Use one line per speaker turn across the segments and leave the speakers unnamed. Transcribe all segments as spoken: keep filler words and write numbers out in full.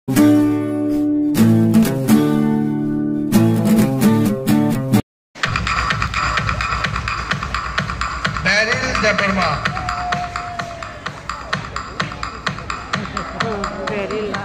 Beryl Deborah.
Beryl.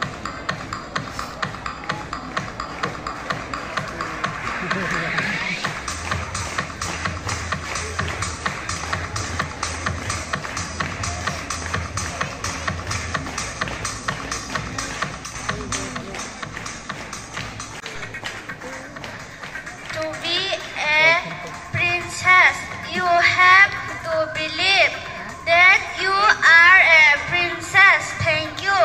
To be a princess, you have to believe that you are a princess. Thank you.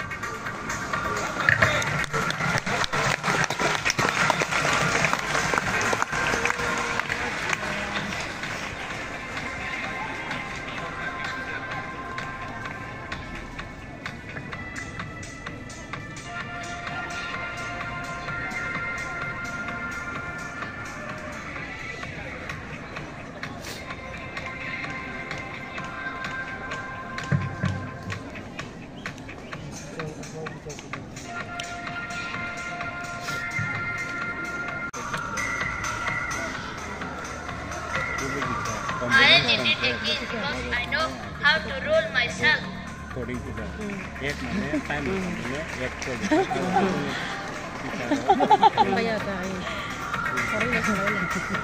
I did it again because I know how to rule myself.
According to that, एक महीने time में एक project.
Kaya tayo. Parang nasa wala.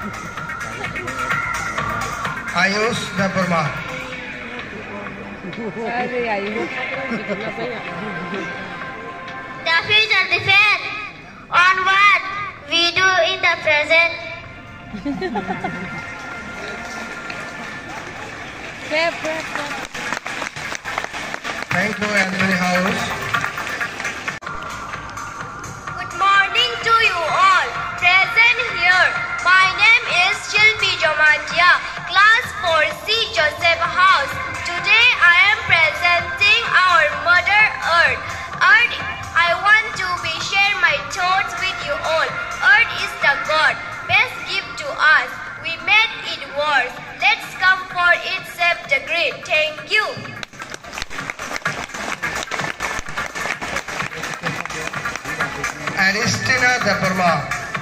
Ayush Deborah.
Sabi ayun. Hindi ko na ba yan?
The future depends on what we do in the present.
Prep, prep, prep.
Thank you, Anthony House.
Good morning to you all present here. My name is Shilpi Jomatia, Class four C, Joseph House. Today I am presenting our Mother Earth. Earth, I want to be share my thoughts with you all. Earth is the God, best gift to us. We made it worse. Let's come for it, save the great. Thank you.
Aristina Deborah.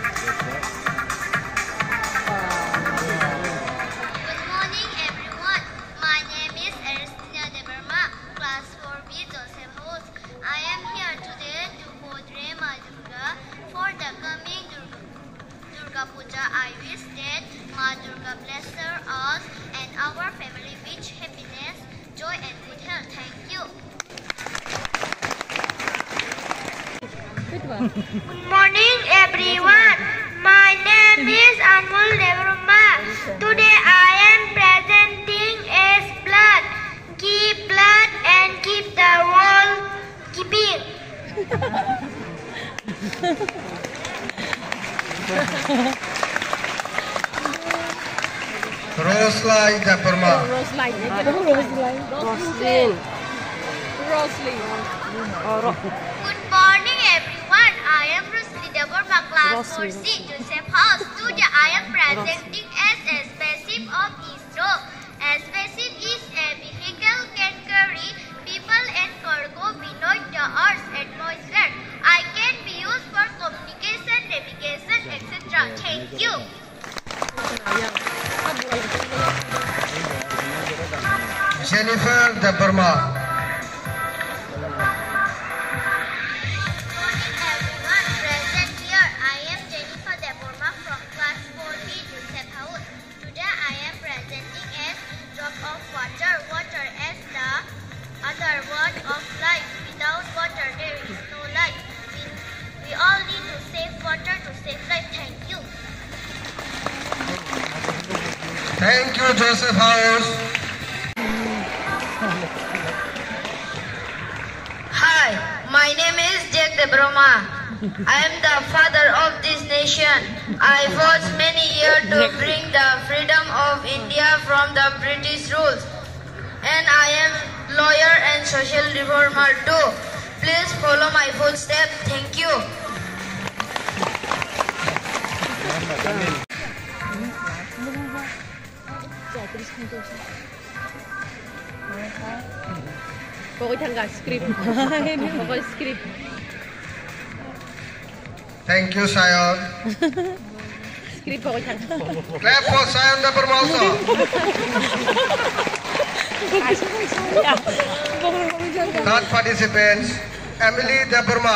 Good morning, everyone. My name is Aristina Deborah, Class four B, Joseph House. I am here today to portray Ma Durga. For the coming Durga, Durga Puja, I wish that Ma Durga bless us and our family with happiness, joy, and good health. Thank you.
Good one.
Good morning, everyone. My name is Anmol Devroma. Today I am presenting as blood. Keep blood and keep the world keeping.
Roslyn Deborah.
Roseline. Roseline. Roslyn. Roslyn.
Good morning, everyone. I am Rosalie Deborah, Class four C, Joseph House. Today I am presenting as a spaceship of ISRO. A spaceship is a vehicle can carry people and cargo beneath the Earth's atmosphere. I can be used for communication, navigation, et cetera. Thank you.
Jennifer Deborah.
Everyone present here, I am Jennifer Deborah from Class four B, Joseph House. Today I am presenting as drop of water. Water as the other word of life. Without water, there is no life. We, we all need to save water to save life. Thank you.
Thank you, Joseph House.
Hi, my name is Jack Debroma. I am the father of this nation. I fought many years to bring the freedom of India from the British rules. And I am lawyer and social reformer too. Please follow my footsteps. Thank you.
Pokoknya nggak script. Pokoknya script.
Thank you, Sion.
Script ako dyan.
Clap for Sion the Burma also. Third participants, Emily the Burma.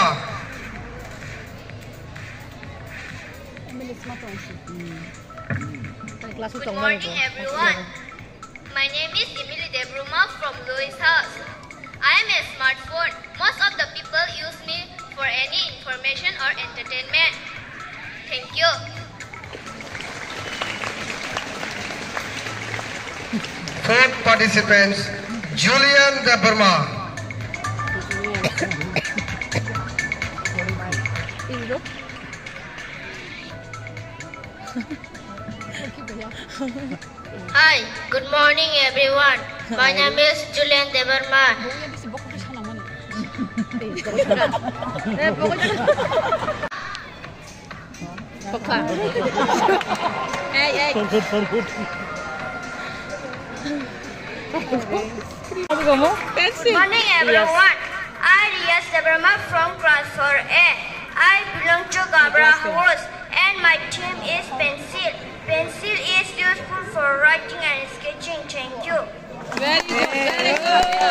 Good morning, everyone. My name is Emily De Bruma from Louis House. I am a smartphone. Most of the people use me for any information or entertainment. Thank you.
Fourth participants, Julian de Burma.
Hi, good morning, everyone. My name is Julian De Burma.
Hey, hey.
Good morning, everyone. I am Riaz De Burma from class four A. I belong to Gabra House and my team is pencil. Pencil is useful for writing and sketching. Thank you.
Very good, very good.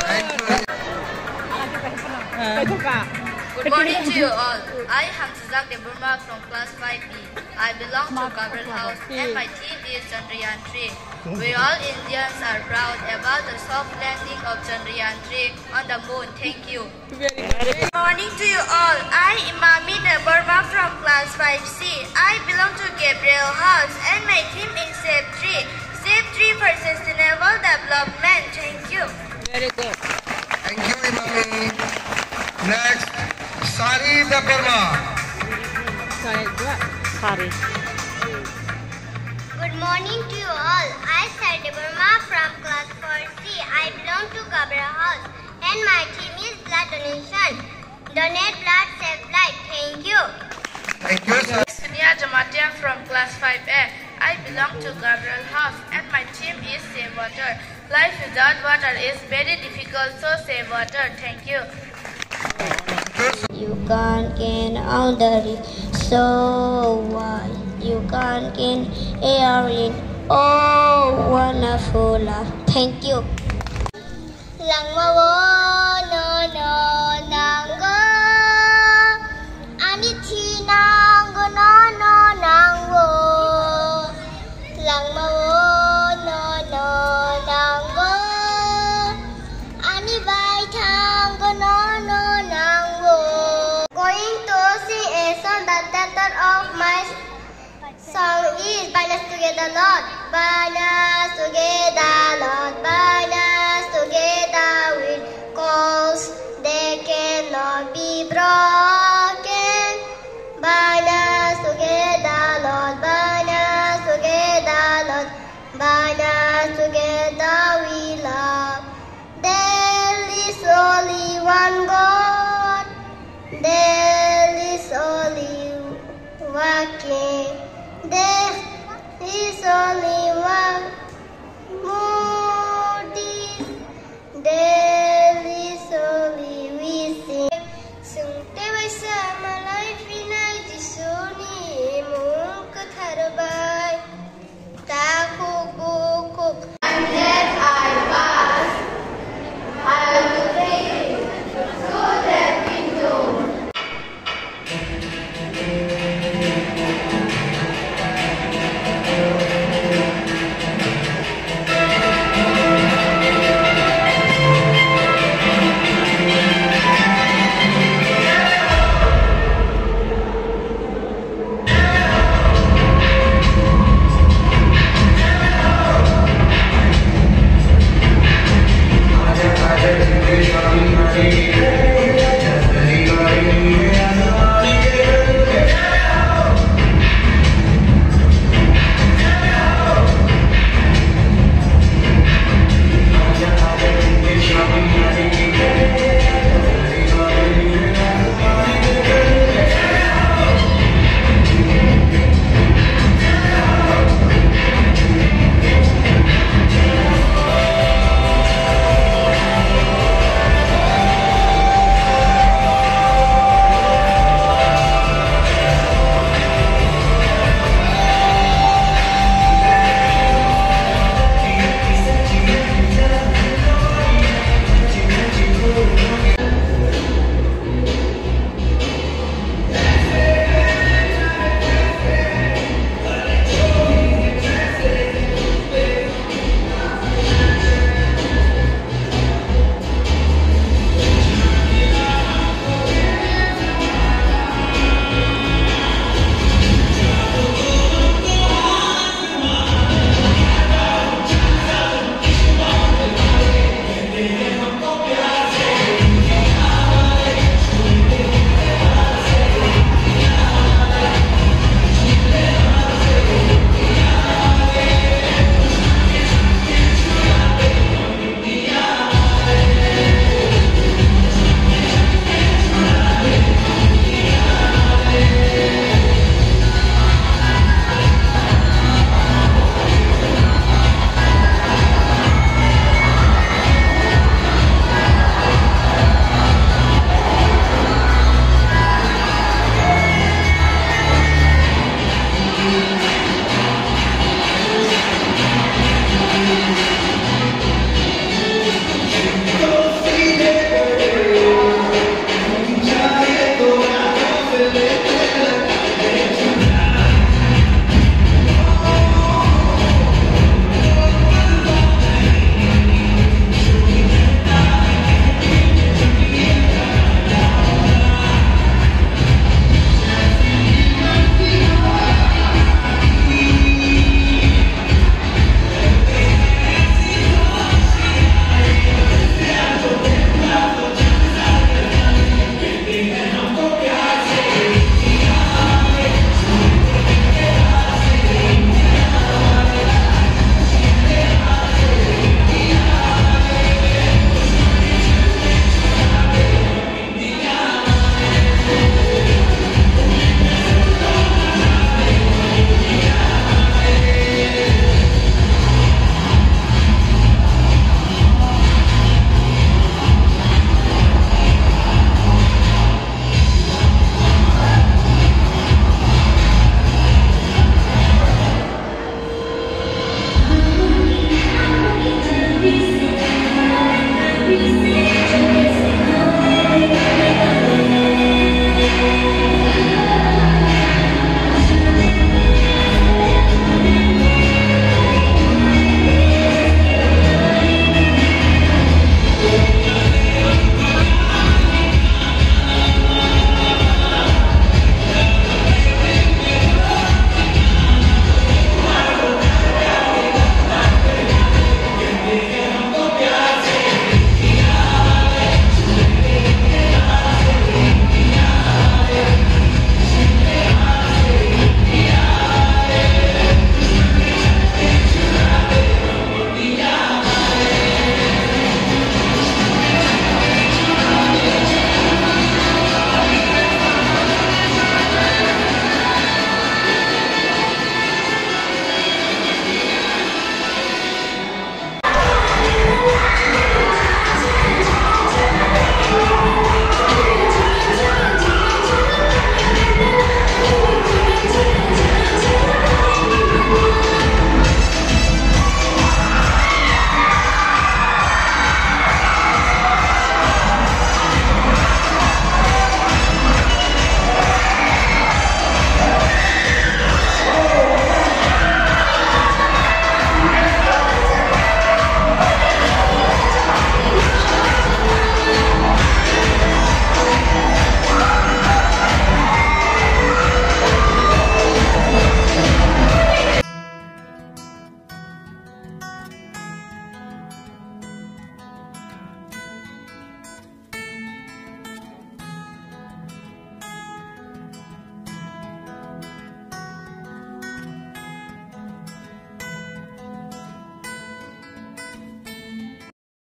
Good morning to you all. I am Suzak De Burma from class five B. I belong to Gabriel House and my team is Chandrayaan three. We all Indians are proud about the soft landing of Chandrayaan three on the moon. Thank you. Good morning to you all. I am Imami De Burma from class five C. I belong to Gabriel House and my team is Save three. Save three for sustainable development. Thank you.
Very good.
Thank you, Imami. Next, Sari de Burma.
Sorry, sorry.
Good morning to you all. I am De Burma from class four C. I belong to Gabriel House and my team is blood donation. Donate blood, save life. Thank you.
Thank you, sir.
Sonia Jamatia from class five A. I belong to Gabriel House and my team is Save Water. Life without water is very difficult, so save water. Thank you. You can't gain on the reef, so why you can't gain air in? Oh, wonderful love. Thank you. Lang mawo no no nango anithi nango no no nango lang mawo no no nango ani bai thango no no nango. Going to see a song that the title of my song is Bind Us Together Lord, Bind Us Together Lord.